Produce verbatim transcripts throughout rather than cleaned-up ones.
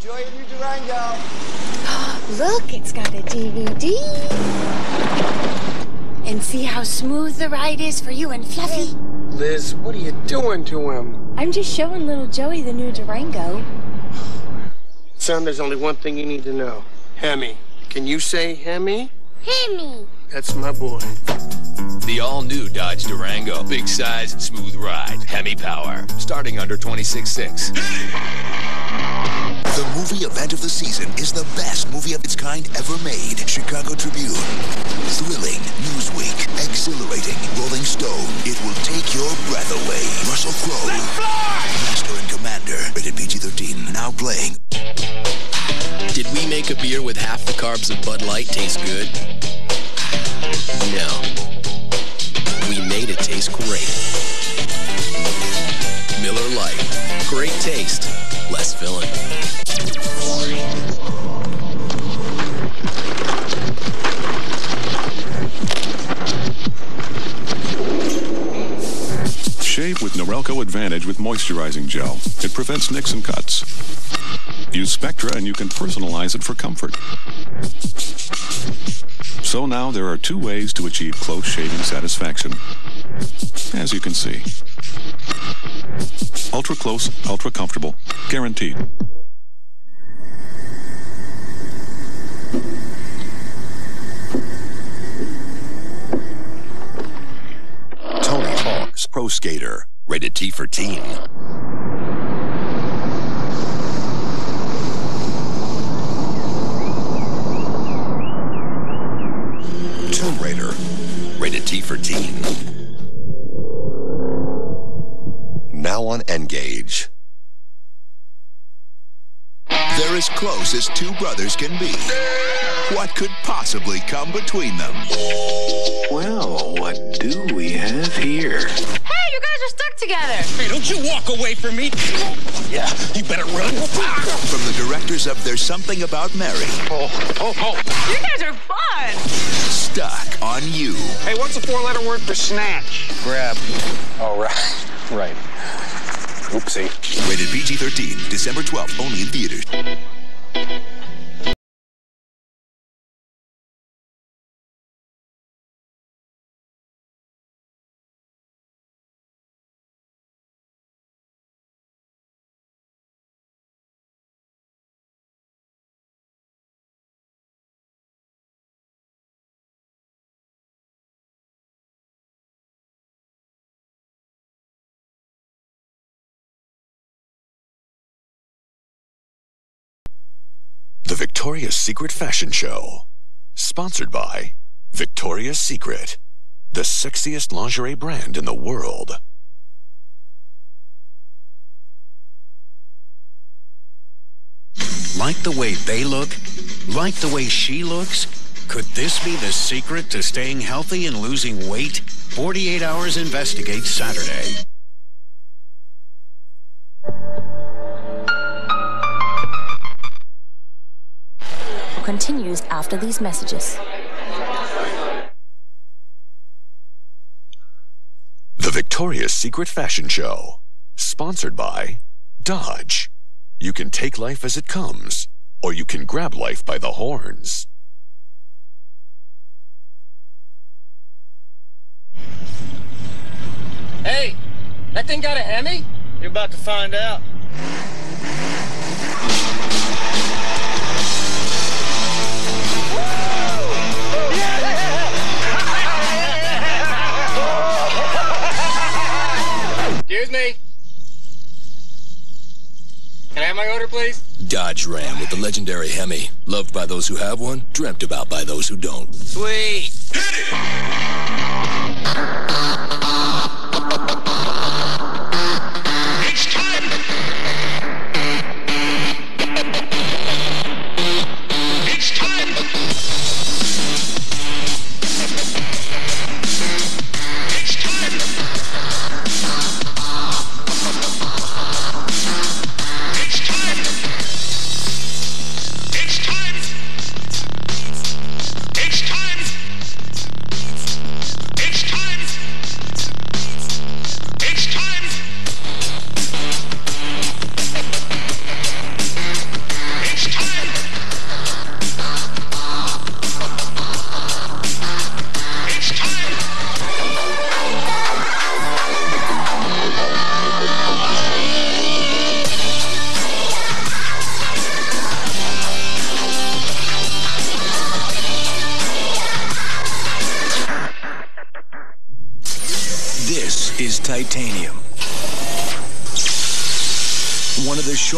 Enjoy your new Durango. Look, it's got a D V D. And see how smooth the ride is for you and Fluffy? Liz, what are you doing to him? I'm just showing little Joey the new Durango. Son, there's only one thing you need to know. Hemi. Can you say Hemi? Hemi. That's my boy. The all-new Dodge Durango. Big size, smooth ride. Hemi power. Starting under twenty-six six. The movie event of the season is the best movie of its kind ever made. Chicago Tribune. Thrilling. Newsweek. Exhilarating. Rolling Stone. It will take your breath away. Russell Crowe. Let's fly! Master and Commander. Rated P G thirteen. Now playing. Did we make a beer with half the carbs of Bud Light taste good? No. We made it taste great. Miller Lite. Great taste. Less filling. Shave with Norelco Advantage with moisturizing gel. It prevents nicks and cuts. Use Spectra and you can personalize it for comfort. So now there are two ways to achieve close shaving satisfaction. As you can see. Ultra close, ultra comfortable. Guaranteed. Tony Hawk's Pro Skater. Rated T for teen. Tomb Raider. Rated T for teen. Now on Engage. They're as close as two brothers can be. What could possibly come between them? Well, what do we have here? Hey, you guys are stuck together. Hey, don't you walk away from me. Yeah, you better run. From the directors of There's Something About Mary. Oh, oh, oh. You guys are fun. Stuck on You. Hey, what's a four-letter word for snatch? Grab. Oh, right. Right. Oopsie. Rated P G thirteen. December twelfth. Only in theaters. The Victoria's Secret Fashion Show. Sponsored by Victoria's Secret, the sexiest lingerie brand in the world. Like the way they look? Like the way she looks? Could this be the secret to staying healthy and losing weight? forty-eight hours Investigate Saturday. Continues after these messages. The Victoria's Secret Fashion Show. Sponsored by Dodge. You can take life as it comes, or you can grab life by the horns. Hey, that thing got a Hemi? You're about to find out. Excuse me. Can I have my order, please? Dodge Ram with the legendary Hemi. Loved by those who have one, dreamt about by those who don't. Sweet. It's time. It's time. It's time. It's time. It's time. It's time. It's time.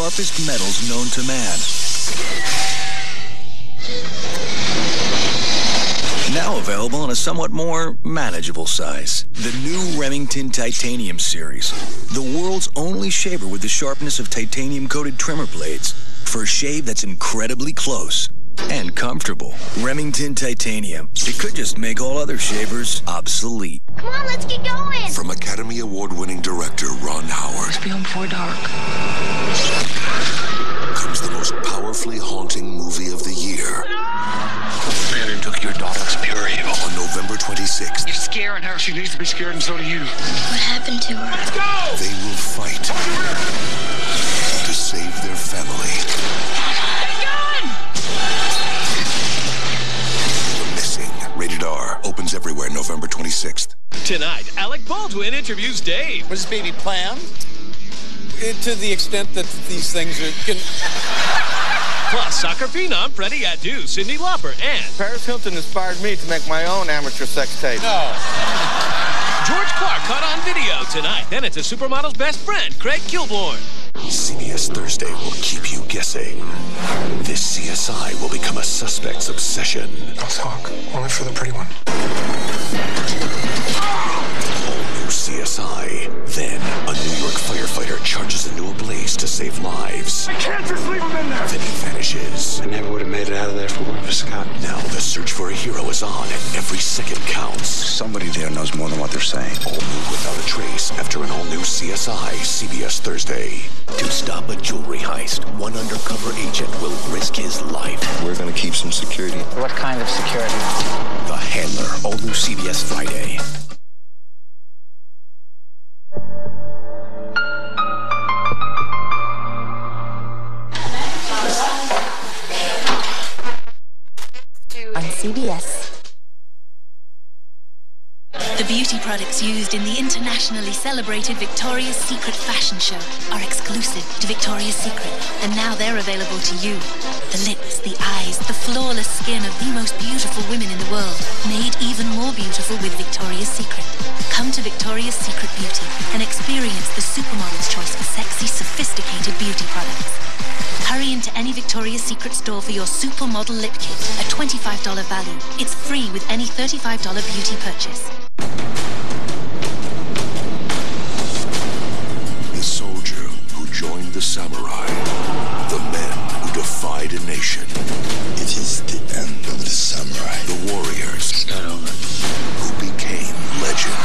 sharpest metals known to man. Now available in a somewhat more manageable size. The new Remington Titanium series. The world's only shaver with the sharpness of titanium-coated trimmer blades. For a shave that's incredibly close and comfortable. Remington Titanium. It could just make all other shavers obsolete. Come on, let's get going. From Academy Award-winning director Ron Howard. Let's be home before dark. Comes the most powerfully haunting movie of the year. Man who took your daughter's pure evil. On November twenty-sixth. You're scaring her. She needs to be scared, and so do you. What happened to her? Let's go! They will fight to save their family. The Missing, rated R, opens everywhere November twenty-sixth. Tonight, Alec Baldwin interviews Dave. Was this baby planned? Uh, to the extent that these things are... Can... Plus, soccer phenom Freddie Adu, Cyndi Lauper, and... Paris Hilton inspired me to make my own amateur sex tape. No. George Clark caught on video tonight. Then it's a supermodel's best friend, Craig Kilborn. C B S Thursday will keep you guessing. This C S I will become a suspect's obsession. I'll talk, only for the pretty one. All new C S I. Then, a New York firefighter charges into a blaze to save lives. I can't just leave him in there! Then he vanishes. I never would have made it out of there if it weren't for Scott. Now the search for a hero is on, and every second counts. Somebody there knows more than what they're saying. All new without a trace after an all-new C S I, C B S Thursday. To stop a jewelry heist, one undercover agent will risk his life. We're going to keep some security. What kind of security? The Handler, all new C B S Friday. On C B S. The beauty products used in the internationally celebrated Victoria's Secret fashion show are exclusive to Victoria's Secret, and now they're available to you. The lips, the eyes, the flawless skin of the most beautiful women in the world, made even more beautiful with Victoria's Secret. Come to Victoria's Secret Beauty and experience the supermodel's choice for sexy, sophisticated beauty products. Hurry into any Victoria's Secret store for your Supermodel Lip Kit, a twenty-five dollars value. It's free with any thirty-five dollars beauty purchase. The soldier who joined the samurai. The men who defied a nation. It is the end of the samurai. The warriors. It's not over. Who became legend.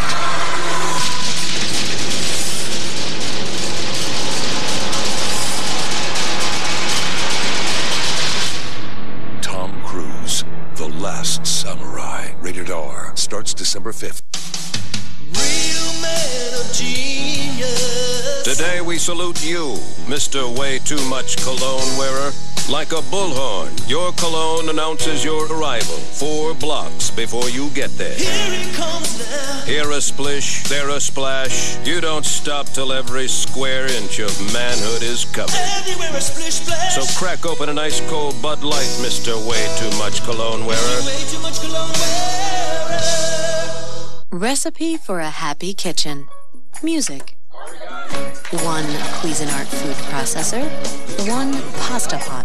Tom Cruise, The Last Samurai. Rated R. Starts December fifth. Real man of genius. Today we salute you, Mister Way Too Much Cologne Wearer. Like a bullhorn, your cologne announces your arrival four blocks before you get there. Here he comes now. Here a splish, there a splash. You don't stop till every square inch of manhood is covered. Everywhere a splish splash. So crack open an ice cold Bud Light, Mister Way Too Much Cologne Wearer. Way too much cologne wearer. Recipe for a happy kitchen. Music. One Cuisinart food processor. One pasta pot.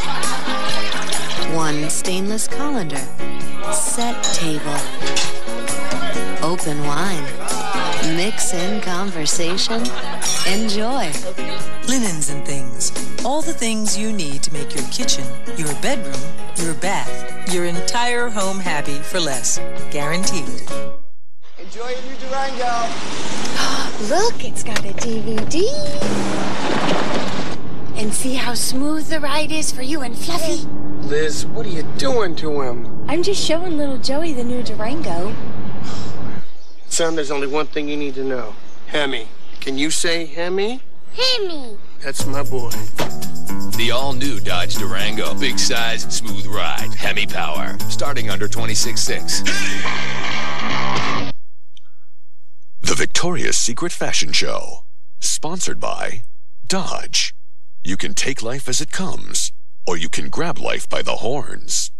One stainless colander. Set table. Open wine. Mix in conversation. Enjoy. Linens and things. All the things you need to make your kitchen, your bedroom, your bath, your entire home happy for less. Guaranteed. Enjoy your new Durango. Look, it's got a D V D. And see how smooth the ride is for you and Fluffy? Liz, what are you doing to him? I'm just showing little Joey the new Durango. Son, there's only one thing you need to know. Hemi. Can you say Hemi? Hemi. That's my boy. The all-new Dodge Durango. Big size, smooth ride, Hemi power. Starting under twenty-six point six. The Victoria's Secret Fashion Show. Sponsored by Dodge. You can take life as it comes, or you can grab life by the horns.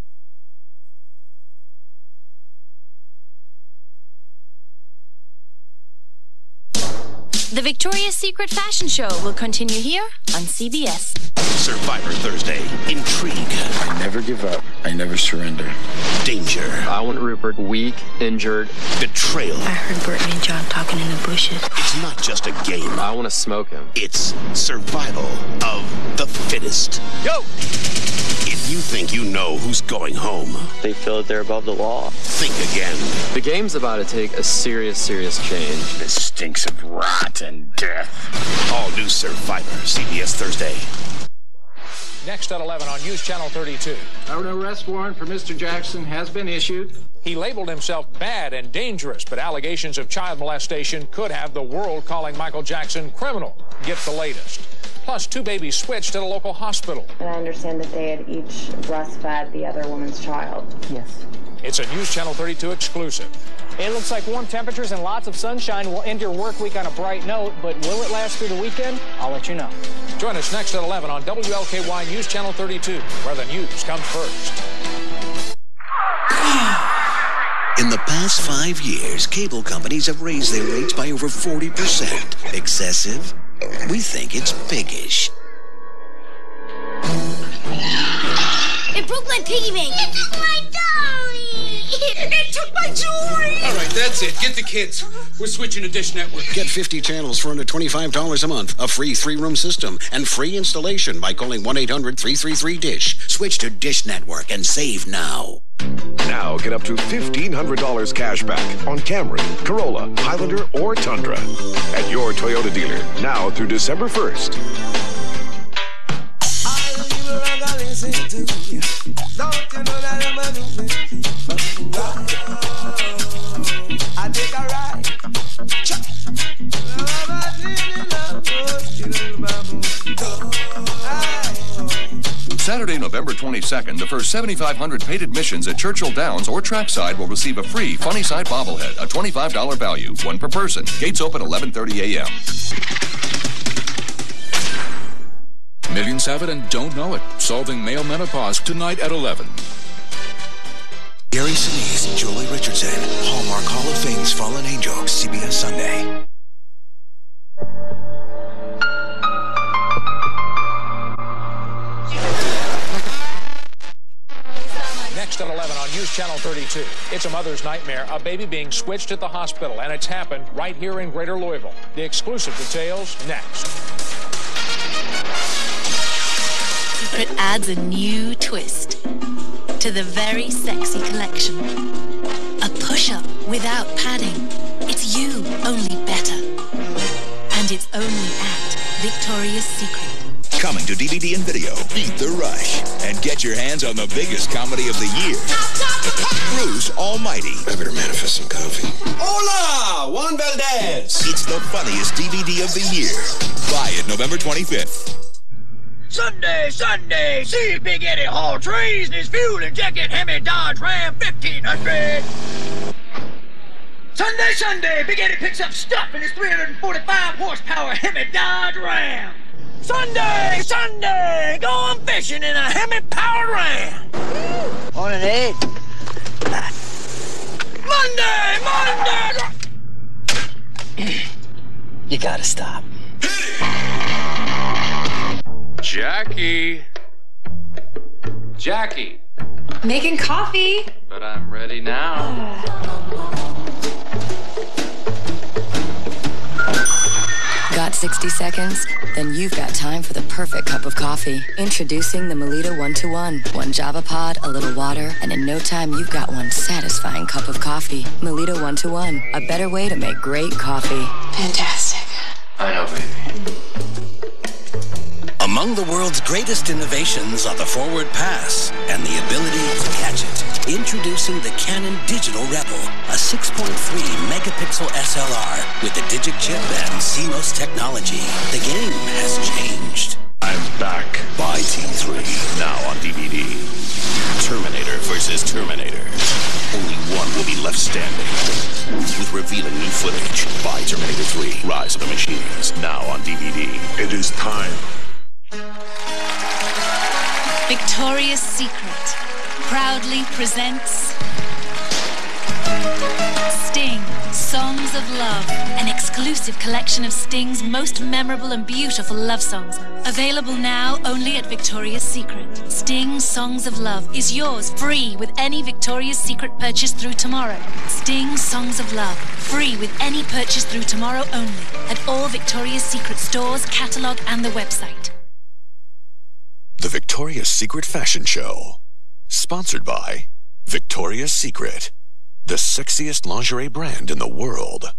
The Victoria's Secret fashion show will continue here on C B S. Survivor Thursday. Intrigue. I never give up. I never surrender. Danger. I want Rupert weak, injured. Betrayal. I heard Brittany and John talking in the bushes. It's not just a game. I want to smoke him. It's survival of the fittest. Go! If you think you know who's going home, They feel that they're above the law. think again. The game's about to take a serious, serious change. This stinks of rot and death. All new Survivor. C B S Thursday. Next at eleven on News Channel thirty-two. An arrest warrant for Mister Jackson has been issued. He labeled himself bad and dangerous, but allegations of child molestation could have the world calling Michael Jackson criminal. Get the latest. Plus, two babies switched at a local hospital. And I understand that they had each breastfed the other woman's child. Yes. It's a News Channel thirty-two exclusive. It looks like warm temperatures and lots of sunshine will end your work week on a bright note, but will it last through the weekend? I'll let you know. Join us next at eleven on W L K Y News Channel thirty-two, where the news comes first. In the past five years, cable companies have raised their rates by over forty percent. Excessive? We think it's biggish. It broke my piggy bank. It took my dolly. It took my jewelry. All right, that's it. Get the kids. We're switching to Dish Network. Get fifty channels for under twenty-five dollars a month, a free three-room system, and free installation by calling one eight hundred three three three DISH. Switch to Dish Network and save now. Now get up to fifteen hundred dollars cash back on Camry, Corolla, Highlander, or Tundra at your Toyota dealer now through December first. I take a ride. Saturday, November twenty-second, the first seventy-five hundred paid admissions at Churchill Downs or Trackside will receive a free Funny Side bobblehead, a twenty-five dollars value, one per person. Gates open eleven thirty a m Millions have it and don't know it. Solving male menopause tonight at eleven. Gary Sinise, Julie Richardson, Hallmark Hall of Fame's Fallen Angel, C B S Sunday. Next at eleven on News Channel thirty-two. It's a mother's nightmare, a baby being switched at the hospital, and it's happened right here in Greater Louisville. The exclusive details next. Secret adds a new twist to the very sexy collection. A push-up without padding. It's you, only better. And it's only at Victoria's Secret. Coming to D V D and video, Beat the Rush. And get your hands on the biggest comedy of the year. Bruce Almighty. I better manifest some coffee. Hola, Juan Valdez. It's the funniest D V D of the year. Buy it November twenty-fifth. Sunday, Sunday, see Big Eddie haul trees in his fuel-injected Hemi Dodge Ram fifteen hundred. Sunday, Sunday, Big Eddie picks up stuff in his three hundred forty-five horsepower Hemi Dodge Ram. Sunday, Sunday, going fishing in a Hemi-powered Ram. On an eight. Monday, Monday. You gotta stop. Jackie. Jackie. Making coffee. But I'm ready now. Got sixty seconds? Then you've got time for the perfect cup of coffee. Introducing the Melita one to one. One Java pod, a little water, and in no time you've got one satisfying cup of coffee. Melita one to one. A better way to make great coffee. Fantastic. I know, baby. Among the world's greatest innovations are the forward pass and the ability to catch it. Introducing the Canon Digital Rebel, a six point three megapixel S L R with the Digic chip and C M O S technology. The game has changed. I'm back. Buy T three. Now on D V D. Terminator versus Terminator. Only one will be left standing. With revealing new footage. Buy Terminator three. Rise of the Machines. Now on D V D. It is time. Victoria's Secret proudly presents Sting, Songs of Love, an exclusive collection of Sting's most memorable and beautiful love songs. Available now only at Victoria's Secret. Sting Songs of Love is yours free with any Victoria's Secret purchase through tomorrow. Sting Songs of Love, free with any purchase through tomorrow only at all Victoria's Secret stores, catalogue and the website. The Victoria's Secret Fashion Show. Sponsored by Victoria's Secret, the sexiest lingerie brand in the world.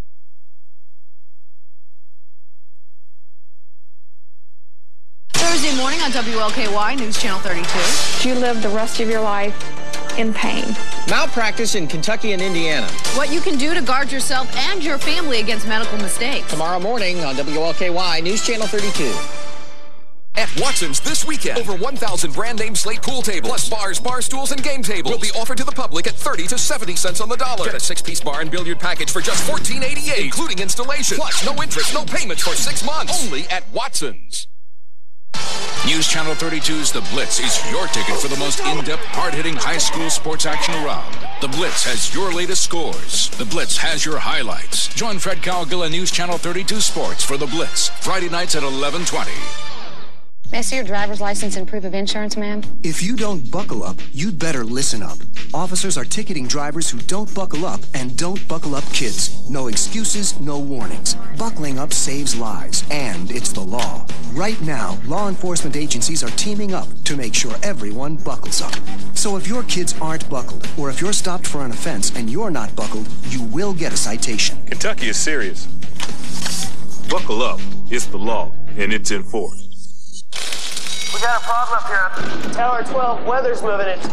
Thursday morning on W L K Y News Channel thirty-two. You live the rest of your life in pain. Malpractice in Kentucky and Indiana. What you can do to guard yourself and your family against medical mistakes. Tomorrow morning on W L K Y News Channel thirty-two. At Watson's this weekend, over one thousand brand-name Slate pool tables, plus bars, bar stools, and game tables will be offered to the public at thirty to seventy cents on the dollar. Get a six-piece bar and billiard package for just fourteen eighty-eight, including installation. Plus, no interest, no payments for six months. Only at Watson's. News Channel thirty-two's The Blitz is your ticket for the most in-depth, hard-hitting high school sports action around. The Blitz has your latest scores. The Blitz has your highlights. Join Fred Cowgill and News Channel thirty-two Sports for The Blitz, Friday nights at eleven twenty. May I see your driver's license and proof of insurance, ma'am? If you don't buckle up, you'd better listen up. Officers are ticketing drivers who don't buckle up and don't buckle up kids. No excuses, no warnings. Buckling up saves lives, and it's the law. Right now, law enforcement agencies are teaming up to make sure everyone buckles up. So if your kids aren't buckled, or if you're stopped for an offense and you're not buckled, you will get a citation. Kentucky is serious. Buckle up. It's the law, and it's enforced. We got a problem up here. Tower twelve, weather's moving it.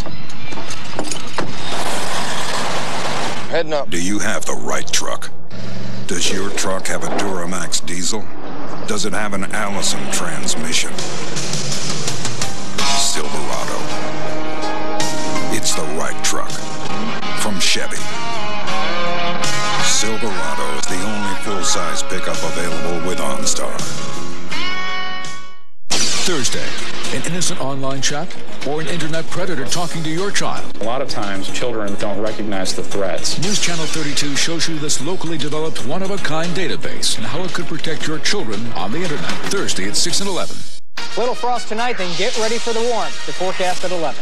Heading up. Do you have the right truck? Does your truck have a Duramax diesel? Does it have an Allison transmission? Silverado. It's the right truck. From Chevy. Silverado is the only full-size pickup available with OnStar. Thursday, an innocent online chat or an internet predator talking to your child. A lot of times, children don't recognize the threats. News Channel thirty-two shows you this locally developed one-of-a-kind database and how it could protect your children on the internet. Thursday at six and eleven. Little frost tonight, then get ready for the warmth. The forecast at eleven.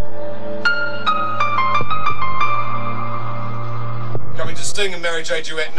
Coming to Sting and Mary J. Duet.